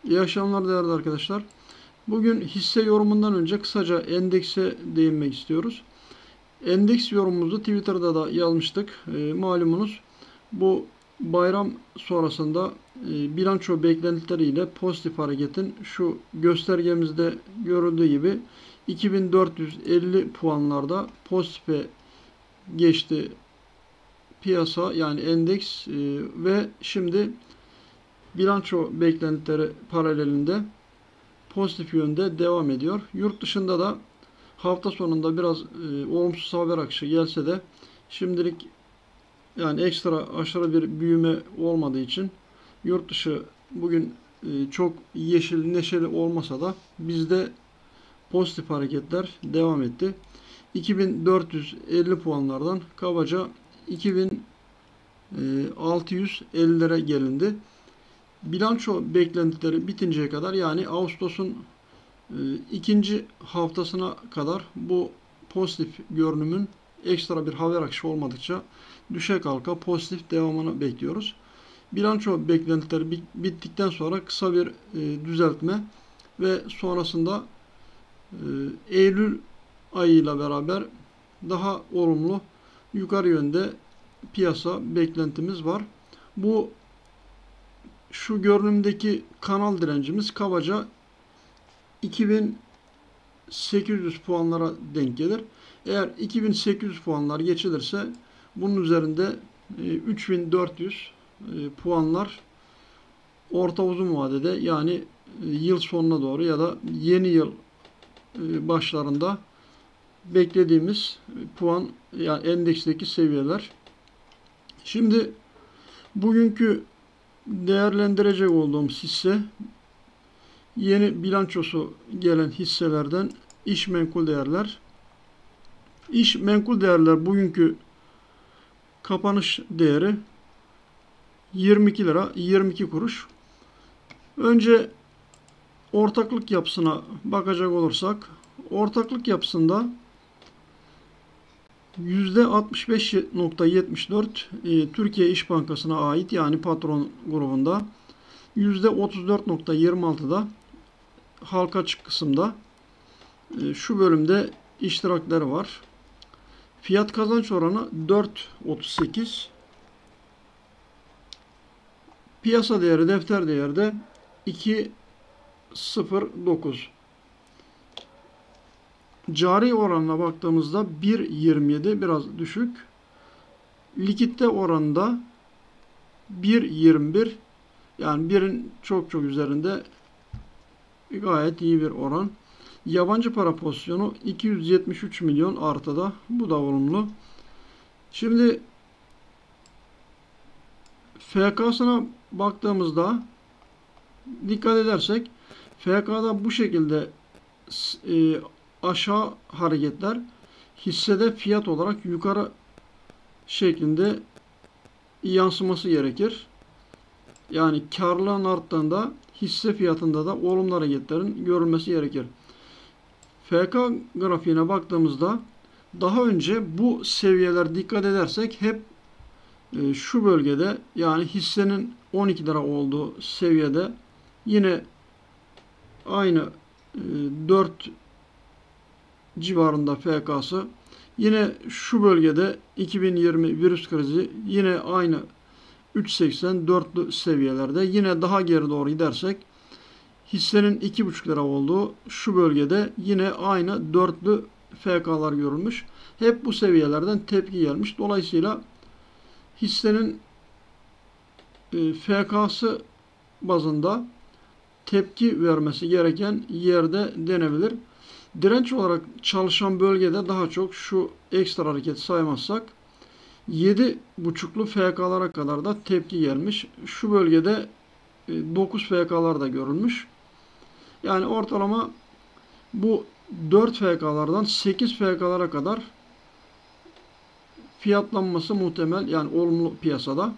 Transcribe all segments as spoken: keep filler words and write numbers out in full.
İyi akşamlar değerli arkadaşlar. Bugün hisse yorumundan önce kısaca endekse değinmek istiyoruz. Endeks yorumumuzu Twitter'da da yazmıştık. E, malumunuz bu bayram sonrasında e, bilanço beklentileriyle pozitif hareketin şu göstergemizde görüldüğü gibi iki bin dört yüz elli puanlarda pozitife geçti piyasa, yani endeks, e, ve şimdi bilanço beklentileri paralelinde pozitif yönde devam ediyor. Yurt dışında da hafta sonunda biraz e, olumsuz haber akışı gelse de şimdilik yani ekstra aşırı bir büyüme olmadığı için yurt dışı bugün e, çok yeşil neşeli olmasa da bizde pozitif hareketler devam etti. iki bin dört yüz elli puanlardan kabaca iki bin altı yüz ellilere gelindi. Bilanço beklentileri bitinceye kadar, yani Ağustos'un e, ikinci haftasına kadar bu pozitif görünümün ekstra bir haber akışı olmadıkça düşe kalka pozitif devamını bekliyoruz. Bilanço beklentileri bittikten sonra kısa bir e, düzeltme ve sonrasında e, Eylül ayıyla beraber daha olumlu yukarı yönde piyasa beklentimiz var. Bu şu görünümdeki kanal direncimiz kabaca iki bin sekiz yüz puanlara denk gelir. Eğer iki bin sekiz yüz puanlar geçilirse bunun üzerinde üç bin dört yüz puanlar orta uzun vadede, yani yıl sonuna doğru ya da yeni yıl başlarında beklediğimiz puan, yani endeksteki seviyeler. Şimdi bugünkü değerlendirecek olduğumuz hisse yeni bilançosu gelen hisselerden iş menkul değerler. İş menkul değerler bugünkü kapanış değeri yirmi iki lira yirmi iki kuruş. Önce ortaklık yapısına bakacak olursak, ortaklık yapısında yüzde altmış beş nokta yetmiş dört e, Türkiye İş Bankası'na ait, yani patron grubunda, yüzde otuz dört nokta yirmi altıda halka açık kısımda e, şu bölümde iştirakleri var. Fiyat kazanç oranı dört nokta otuz sekiz. Piyasa değeri, defter değeri de iki nokta sıfır dokuz. Cari oranına baktığımızda bir nokta yirmi yedi, biraz düşük. Likitte oranında bir nokta yirmi bir, yani birin çok çok üzerinde, gayet iyi bir oran. Yabancı para pozisyonu iki yüz yetmiş üç milyon artıda. Bu da olumlu. Şimdi F K'sına baktığımızda dikkat edersek F K'da bu şekilde e, aşağı hareketler hissede fiyat olarak yukarı şeklinde yansıması gerekir. Yani karlılığın arttığında hisse fiyatında da olumlu hareketlerin görülmesi gerekir. F K grafiğine baktığımızda daha önce bu seviyeler, dikkat edersek, hep e, şu bölgede, yani hissenin on iki lira olduğu seviyede, yine aynı e, dört civarında F K'sı, yine şu bölgede iki bin yirmi virüs krizi, yine aynı üç seksen dörtlü seviyelerde, yine daha geri doğru gidersek hissenin iki buçuk lira olduğu şu bölgede yine aynı dörtlü F K'lar görülmüş. Hep bu seviyelerden tepki gelmiş. Dolayısıyla hissenin e, F K'sı bazında tepki vermesi gereken yerde denebilir. Direnç olarak çalışan bölgede daha çok şu ekstra hareket saymazsak yedi buçuklu F K'lara kadar da tepki gelmiş. Şu bölgede dokuz F K'lar da görülmüş. Yani ortalama bu dört F K'lardan sekiz F K'lara kadar fiyatlanması muhtemel, yani olumlu piyasada.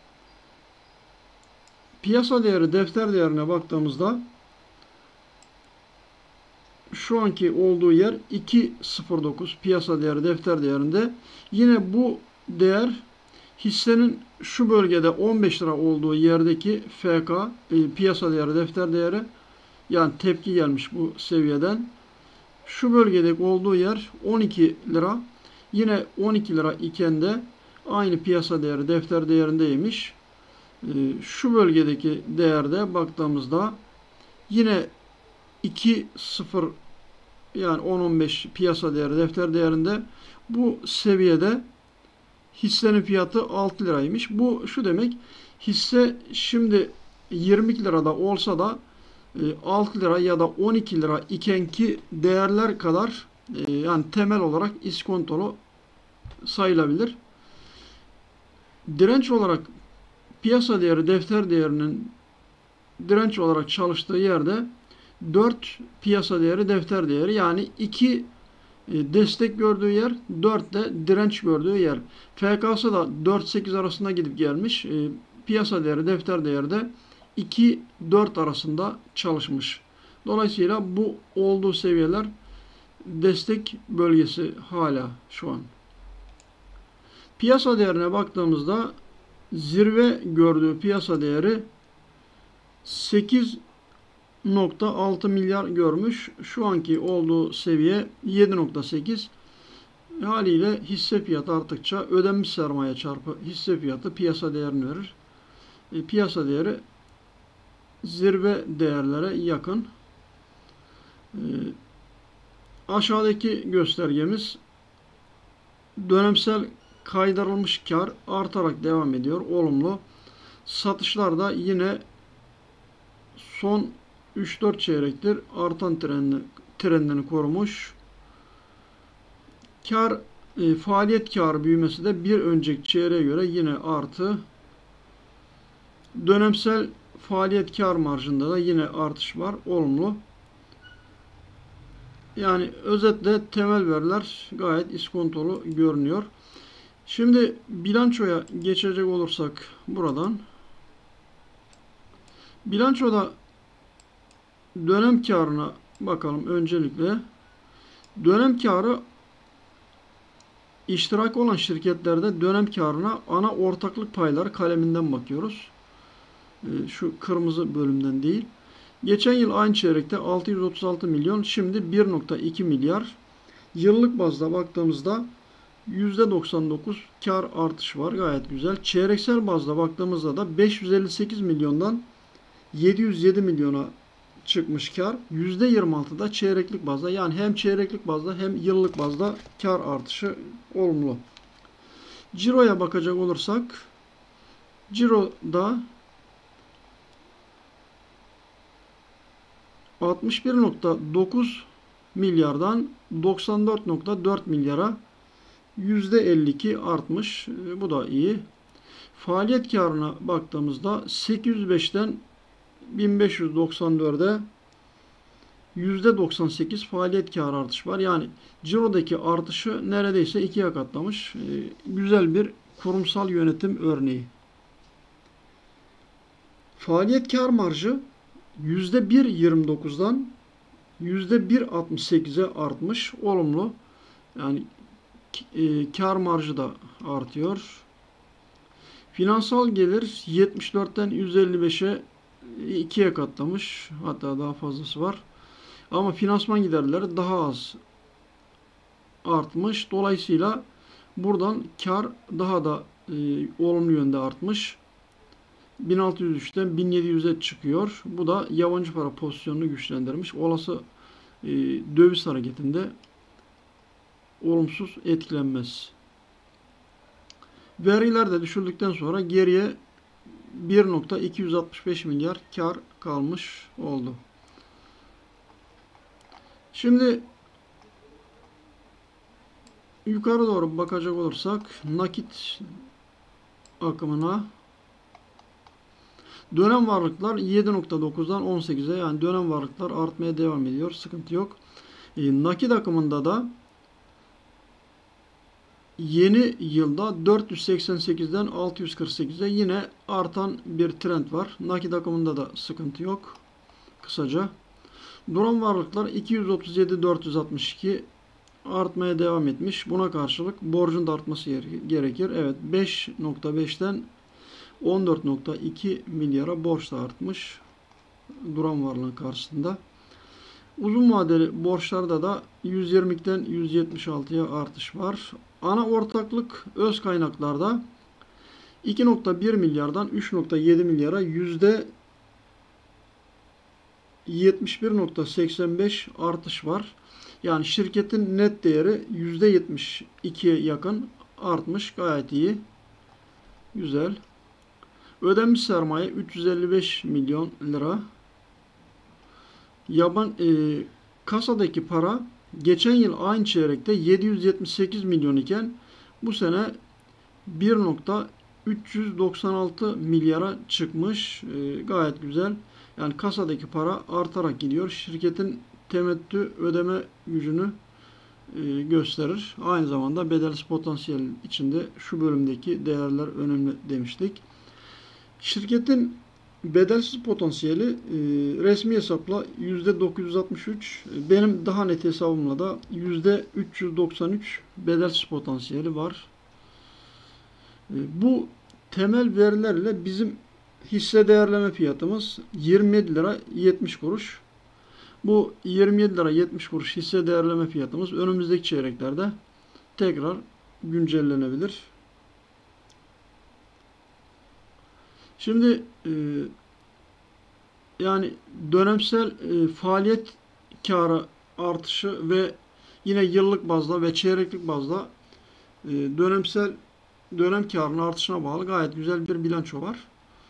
Piyasa değeri, defter değerine baktığımızda şu anki olduğu yer iki nokta sıfır dokuz piyasa değeri defter değerinde. Yine bu değer hissenin şu bölgede on beş lira olduğu yerdeki F K e, piyasa değeri, defter değeri, yani tepki gelmiş bu seviyeden. Şu bölgedeki olduğu yer on iki lira. Yine on iki lira iken de aynı piyasa değeri, defter değerindeymiş. E, şu bölgedeki değerde baktığımızda yine iki sıfır, yani on on beş piyasa değeri, defter değerinde. Bu seviyede hissenin fiyatı altı liraymış. Bu şu demek: hisse şimdi yirmi lirada olsa da altı lira ya da on iki lira ikenki değerler kadar yani temel olarak iskontolu sayılabilir. Direnç olarak piyasa değeri, defter değerinin direnç olarak çalıştığı yerde dört piyasa değeri, defter değeri, yani iki destek gördüğü yer, dört de direnç gördüğü yer. F K'sı da dört sekiz arasında gidip gelmiş. Piyasa değeri, defter değeri de iki dört arasında çalışmış. Dolayısıyla bu olduğu seviyeler destek bölgesi hala şu an. Piyasa değerine baktığımızda zirve gördüğü piyasa değeri sekiz nokta altı milyar görmüş. Şu anki olduğu seviye yedi nokta sekiz. Haliyle hisse fiyatı arttıkça ödenmiş sermaye çarpı hisse fiyatı piyasa değerini verir. E, piyasa değeri zirve değerlere yakın. E, aşağıdaki göstergemiz dönemsel kaydırılmış kar artarak devam ediyor. Olumlu. Satışlar da yine son üç dört çeyrektir artan trendini, trendini korumuş. Kar, e, faaliyet karı büyümesi de bir önceki çeyreğe göre yine artı. Dönemsel faaliyet kar marjında da yine artış var. Olumlu. Yani özetle temel veriler gayet iskontolu görünüyor. Şimdi bilançoya geçecek olursak buradan. Bilançoda dönem karına bakalım öncelikle. Dönem karı iştirak olan şirketlerde dönem karına ana ortaklık payları kaleminden bakıyoruz. Şu kırmızı bölümden değil. Geçen yıl aynı çeyrekte altı yüz otuz altı milyon, şimdi bir nokta iki milyar. Yıllık bazda baktığımızda yüzde doksan dokuz kar artışı var. Gayet güzel. Çeyreksel bazda baktığımızda da beş yüz elli sekiz milyondan yedi yüz yedi milyona çıkmış kar. yüzde yirmi altı da çeyreklik bazda, yani hem çeyreklik bazda hem yıllık bazda kar artışı olumlu. Ciro'ya bakacak olursak Ciro'da altmış bir nokta dokuz milyardan doksan dört nokta dört milyara yüzde elli iki artmış. Bu da iyi. Faaliyet karına baktığımızda sekiz yüz beşten bin beş yüz doksan dörde yüzde doksan sekiz faaliyet karı artış var. Yani cirodaki artışı neredeyse ikiye katlamış. Güzel bir kurumsal yönetim örneği. Faaliyet kar marjı yüzde bir virgül yirmi dokuzdan yüzde bir virgül altmış sekize artmış. Olumlu. Yani e, kar marjı da artıyor. Finansal gelir yetmiş dörtten yüz elli beşe ikiye katlamış. Hatta daha fazlası var. Ama finansman giderleri daha az artmış. Dolayısıyla buradan kar daha da e, olumlu yönde artmış. bin altı yüz üçten bin yedi yüze çıkıyor. Bu da yabancı para pozisyonunu güçlendirmiş. Olası e, döviz hareketinde olumsuz etkilenmez. Vergiler de düşürdükten sonra geriye bir nokta iki yüz altmış beş milyar kar kalmış oldu. Şimdi yukarı doğru bakacak olursak nakit akımına, dönem varlıklar yedi nokta dokuzdan on sekize, yani dönem varlıklar artmaya devam ediyor. Sıkıntı yok. E, nakit akımında da yeni yılda dört yüz seksen sekizden altı yüz kırk sekize yine artan bir trend var. Nakit akımında da sıkıntı yok. Kısaca. Duran varlıklar iki yüz otuz yedi bin dört yüz altmış iki artmaya devam etmiş. Buna karşılık borcun da artması gerekir. Evet, beş nokta beşten on dört nokta iki milyara borç da artmış duran varlığın karşısında. Uzun vadeli borçlarda da yüz yirmiden yüz yetmiş altıya artış var. Ana ortaklık öz kaynaklarda iki nokta bir milyardan üç nokta yedi milyara yüzde yetmiş bir nokta seksen beş artış var. Yani şirketin net değeri yüzde yetmiş ikiye yakın artmış. Gayet iyi. Güzel. Ödenmiş sermaye üç yüz elli beş milyon lira. Yaban e, kasadaki para geçen yıl aynı çeyrekte yedi yüz yetmiş sekiz milyon iken bu sene bir nokta üç yüz doksan altı milyara çıkmış. E, gayet güzel. Yani kasadaki para artarak gidiyor. Şirketin temettü ödeme gücünü e, gösterir. Aynı zamanda bedelsiz potansiyel içinde şu bölümdeki değerler önemli demiştik. Şirketin bedelsiz potansiyeli e, resmi hesapla yüzde dokuz yüz altmış üç, benim daha net hesabımla da yüzde üç yüz doksan üç bedelsiz potansiyeli var. E, bu temel verilerle bizim hisse değerleme fiyatımız yirmi yedi lira yetmiş kuruş. Bu yirmi yedi lira yetmiş kuruş hisse değerleme fiyatımız önümüzdeki çeyreklerde tekrar güncellenebilir. Şimdi e, yani dönemsel e, faaliyet karı artışı ve yine yıllık bazda ve çeyreklik bazda e, dönemsel dönem karının artışına bağlı gayet güzel bir bilanço var.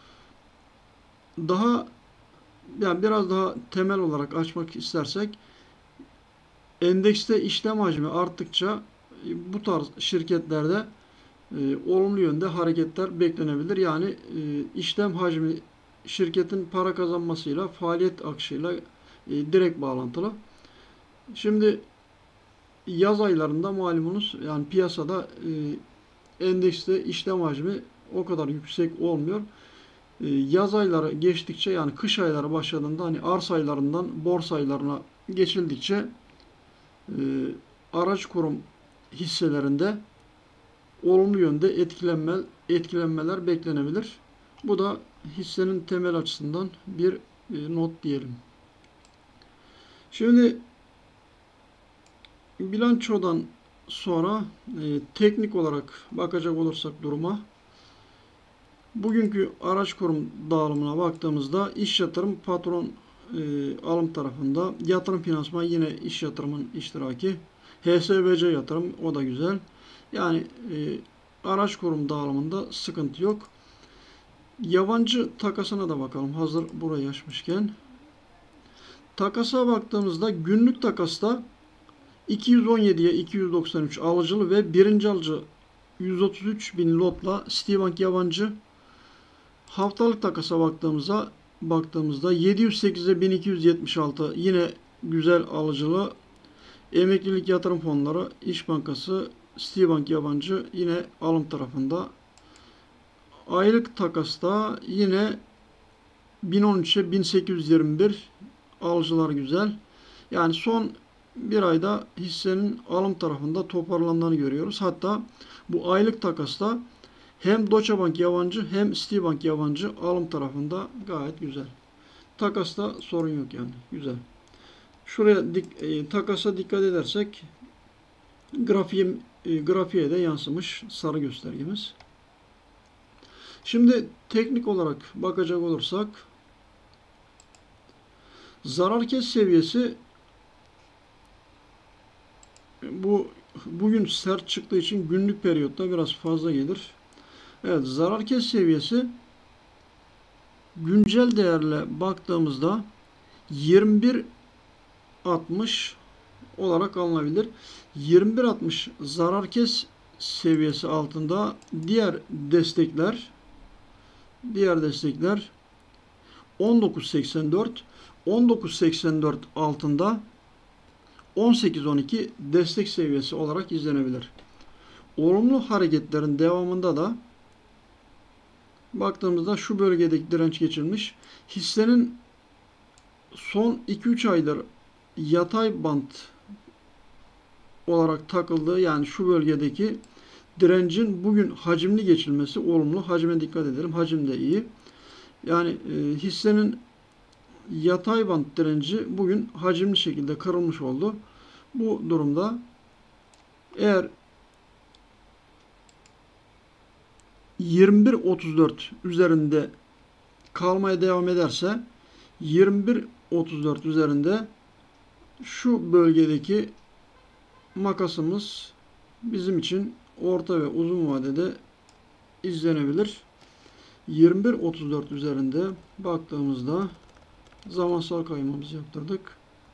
Daha yani biraz daha temel olarak açmak istersek endekste işlem hacmi arttıkça e, bu tarz şirketlerde e, olumlu yönde hareketler beklenebilir. Yani e, işlem hacmi şirketin para kazanmasıyla, faaliyet akışıyla e, direkt bağlantılı. Şimdi yaz aylarında malumunuz yani piyasada e, endekste işlem hacmi o kadar yüksek olmuyor. E, yaz ayları geçtikçe yani kış ayları başladığında hani arz aylarından borsa aylarına geçildikçe e, araç kurum hisselerinde olumlu yönde etkilenme, etkilenmeler beklenebilir. Bu da hissenin temel açısından bir e, not diyelim. Şimdi bilançodan sonra e, teknik olarak bakacak olursak duruma, bugünkü araç kurum dağılımına baktığımızda iş yatırım patron e, alım tarafında, yatırım finansman yine iş yatırımın iştiraki, H S B C yatırım o da güzel. Yani e, araç kurum dağılımında sıkıntı yok. Yabancı takasına da bakalım hazır burayı açmışken. Takasa baktığımızda günlük takasta iki yüz on yediye iki yüz doksan üç alıcılı ve birinci alıcı yüz otuz üç bin lotla Citibank yabancı. Haftalık takasa baktığımızda baktığımızda yedi yüz sekize bin iki yüz yetmiş altı yine güzel alıcılı. Emeklilik yatırım fonları, İş Bankası, Citibank yabancı yine alım tarafında. Aylık takasta yine bin on üçe bin sekiz yüz yirmi bir alıcılar güzel. Yani son bir ayda hissenin alım tarafında toparlandığını görüyoruz. Hatta bu aylık takasta hem Deutsche Bank yabancı hem Citibank yabancı alım tarafında gayet güzel. Takasta sorun yok yani. Güzel. Şuraya dik, e, takasa dikkat edersek grafiğim, e, grafiğe de yansımış sarı göstergemiz. Şimdi teknik olarak bakacak olursak zarar kes seviyesi bu bugün sert çıktığı için günlük periyotta biraz fazla gelir. Evet, zarar kes seviyesi güncel değerle baktığımızda yirmi bir altmış olarak alınabilir. yirmi bir altmış zarar kes seviyesi altında diğer destekler diğer destekler on dokuz seksen dört on dokuz seksen dört altında on sekiz on iki destek seviyesi olarak izlenebilir. Olumlu hareketlerin devamında da baktığımızda şu bölgedeki direnç geçilmiş. Hissenin son iki üç aydır yatay bant olarak takıldığı, yani şu bölgedeki direncin bugün hacimli geçilmesi olumlu. Hacme dikkat edelim. Hacim de iyi. Yani e, hissenin yatay bant direnci bugün hacimli şekilde kırılmış oldu. Bu durumda eğer yirmi bir otuz dört üzerinde kalmaya devam ederse, yirmi bir otuz dört üzerinde şu bölgedeki makasımız bizim için orta ve uzun vadede izlenebilir. yirmi bir otuz dört üzerinde baktığımızda zamansal kaymamızı yaptırdık.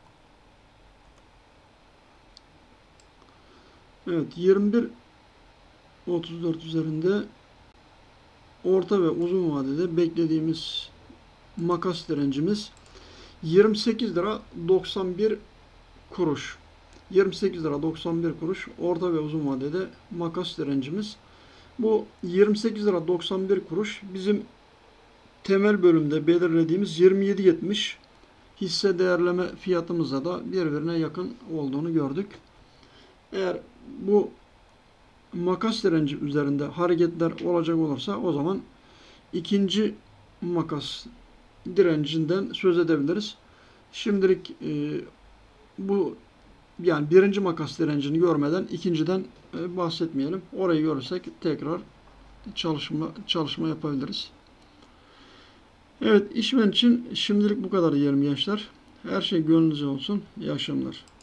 Evet, yirmi bir otuz dört üzerinde orta ve uzun vadede beklediğimiz makas direncimiz yirmi sekiz lira doksan bir kuruş. yirmi sekiz lira doksan bir kuruş orta ve uzun vadede makas direncimiz. Bu yirmi sekiz lira doksan bir kuruş bizim temel bölümde belirlediğimiz yirmi yedi yetmiş hisse değerleme fiyatımızla da birbirine yakın olduğunu gördük. Eğer bu makas direnci üzerinde hareketler olacak olursa o zaman ikinci makas direncinden söz edebiliriz. Şimdilik e, bu yani birinci makas direncini görmeden ikinciden e, bahsetmeyelim. Orayı görürsek tekrar çalışma çalışma yapabiliriz. Evet, işmen için şimdilik bu kadar diyelim gençler. Her şey gönlünüzce olsun. İyi akşamlar.